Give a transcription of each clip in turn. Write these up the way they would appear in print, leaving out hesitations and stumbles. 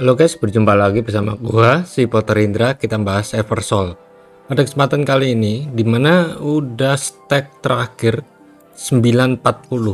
Halo guys, berjumpa lagi bersama gua si Potter Indra. Kita bahas Eversoul. Pada kesempatan kali ini dimana udah stack terakhir 940.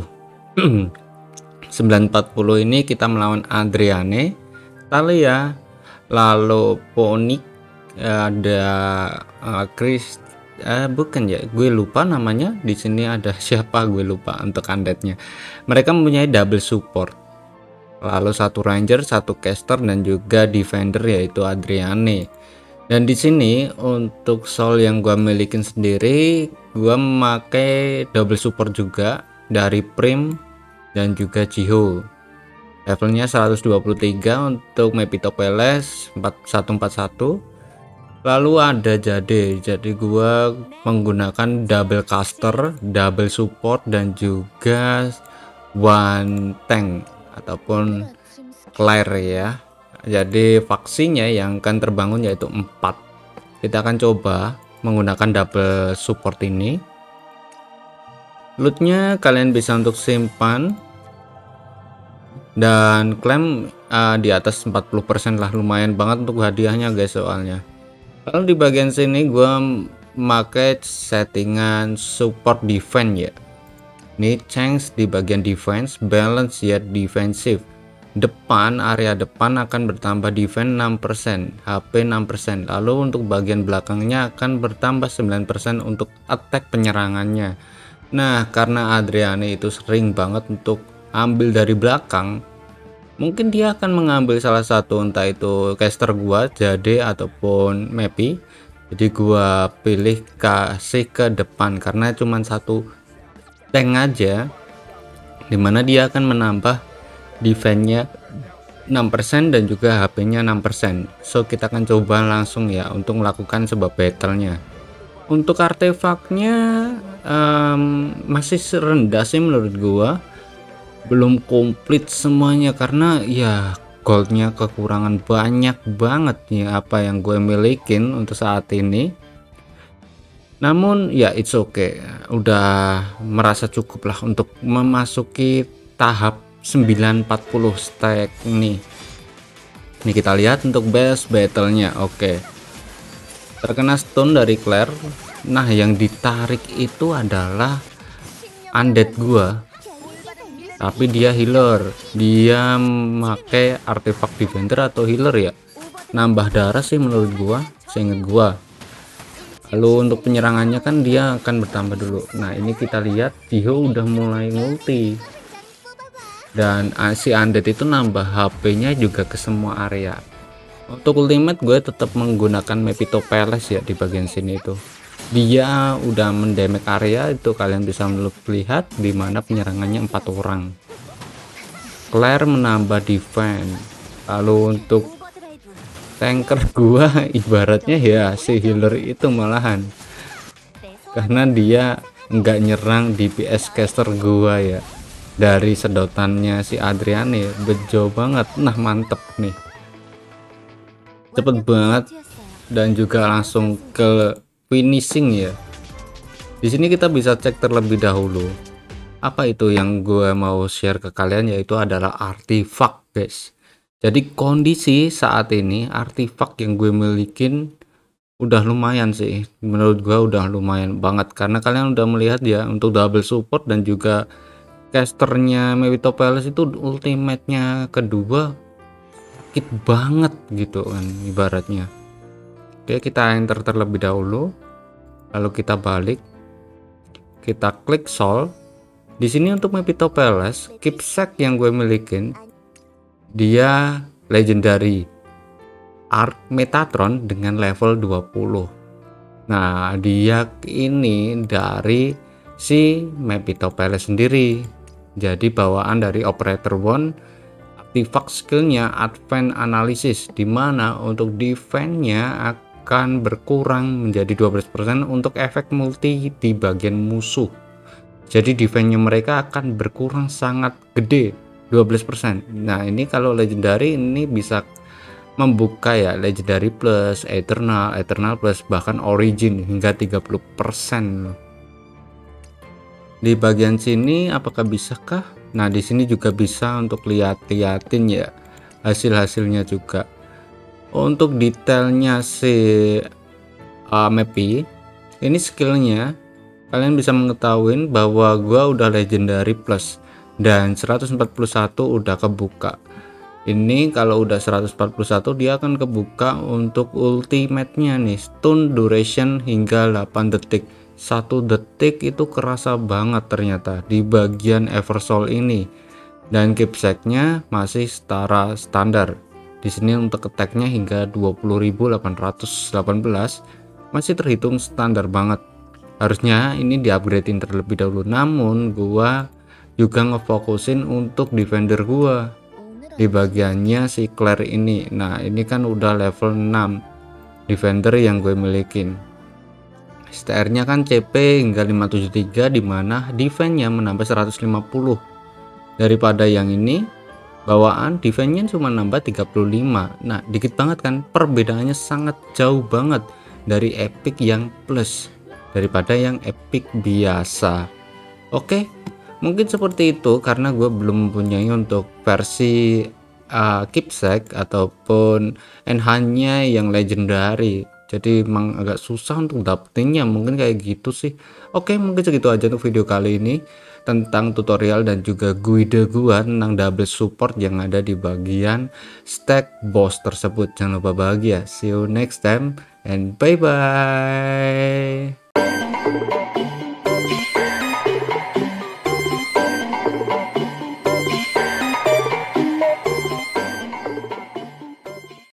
940 ini kita melawan Adriane, Talia, lalu Ponic, ada Chris, bukan ya, gue lupa namanya. Di sini ada siapa, gue lupa untuk undeadnya. Mereka mempunyai double support, lalu satu ranger, satu caster, dan juga defender yaitu Adriane. Dan di sini untuk soul yang gua milikin sendiri, gua memakai double support juga dari Prim dan juga Jiho. Levelnya 123 untuk Mephistopheles 4141. Lalu ada Jade. Jadi gua menggunakan double caster, double support, dan juga one tank ataupun Claire ya. Jadi faksinya yang akan terbangun yaitu 4. Kita akan coba menggunakan double support ini. Lootnya kalian bisa untuk simpan dan klaim di atas 40% lah, lumayan banget untuk hadiahnya guys soalnya. Lalu di bagian sini gua memakai settingan support defense ya. Ini chance di bagian defense, balance yet defensive. Depan, area depan akan bertambah defense 6%, HP 6%. Lalu untuk bagian belakangnya akan bertambah 9% untuk attack penyerangannya. Nah, karena Adriane itu sering banget untuk ambil dari belakang, mungkin dia akan mengambil salah satu, entah itu caster gua, Jade ataupun Mepi. Jadi gua pilih kasih ke depan karena cuma satu tank aja, dimana dia akan menambah defense-nya 6% dan juga HP-nya 6%. So kita akan coba langsung ya untuk melakukan sebuah battle-nya. Untuk artefaknya masih rendah sih menurut gua, belum komplit semuanya karena ya goldnya kekurangan banyak banget ya apa yang gue milikin untuk saat ini. Namun ya it's okay, udah merasa cukup lah untuk memasuki tahap 940 stack nih. Ini kita lihat untuk best battle-nya. Oke. Terkena stun dari Claire. Nah, yang ditarik itu adalah undead gua. Tapi dia healer. Dia memakai artefak defender atau healer ya. Nambah darah sih menurut gua, seingat gua. Lalu untuk penyerangannya kan dia akan bertambah dulu. Nah, ini kita lihat Jiho udah mulai multi. Dan si undead itu nambah HP-nya juga ke semua area. Untuk ultimate gue tetap menggunakan Mephistopheles ya di bagian sini itu. Dia udah mendamage area itu, kalian bisa melihat di mana penyerangannya 4 orang. Claire menambah defense. Lalu untuk tanker gua ibaratnya ya si healer itu malahan. Karena dia nggak nyerang DPS caster gua ya. Dari sedotannya si Adriane bejo banget. Nah, mantep nih, cepet banget dan juga langsung ke finishing ya. Di sini kita bisa cek terlebih dahulu apa itu yang gue mau share ke kalian, yaitu adalah artefak guys. Jadi kondisi saat ini artefak yang gue milikin udah lumayan sih, menurut gue udah lumayan banget karena kalian udah melihat ya untuk double support dan juga casternya Mephistopheles itu ultimate-nya kedua sakit banget gitu kan ibaratnya. Oke, kita enter terlebih dahulu, lalu kita balik, kita klik soul. Di sini untuk Mephistopheles keepsake yang gue milikin dia legendary Arc Metatron dengan level 20. Nah, dia ini dari si Mephistopheles sendiri. Jadi bawaan dari Operator One. Artifact skillnya Advanced Analysis, dimana untuk defense-nya akan berkurang menjadi 12% untuk efek multi di bagian musuh. Jadi defense-nya mereka akan berkurang sangat gede, 12%. Nah, ini kalau legendary ini bisa membuka ya legendary plus eternal plus bahkan origin hingga 30%. Di bagian sini apakah bisakah? Nah, di sini juga bisa untuk liatin ya hasil-hasilnya juga. Untuk detailnya si Mepi ini, skillnya kalian bisa mengetahui bahwa gua udah legendary plus dan 141 udah kebuka. Ini kalau udah 141 dia akan kebuka untuk ultimate-nya nih, stun duration hingga 8 detik. 1 detik itu kerasa banget ternyata di bagian Eversoul ini. Dan keepsake-nya masih setara standar. Di sini untuk attack-nya hingga 20.818 masih terhitung standar banget. Harusnya ini di-upgradein terlebih dahulu, namun gua juga ngefokusin untuk defender gua di bagiannya si Claire ini. Nah, ini kan udah level 6 defender yang gue milikin. STR-nya kan CP hingga 573, dimana defense-nya menambah 150. Daripada yang ini bawaan defense-nya cuma nambah 35. Nah, dikit banget kan, perbedaannya sangat jauh banget dari epic yang plus daripada yang epic biasa. Oke, mungkin seperti itu karena gue belum mempunyai untuk versi keepsake ataupun enhance-nya yang legendary, jadi emang agak susah untuk dapetinnya, mungkin kayak gitu sih. Oke, mungkin segitu aja untuk video kali ini tentang tutorial dan juga guide gua tentang double support yang ada di bagian stack boss tersebut. Jangan lupa bahagia. See you next time and bye bye.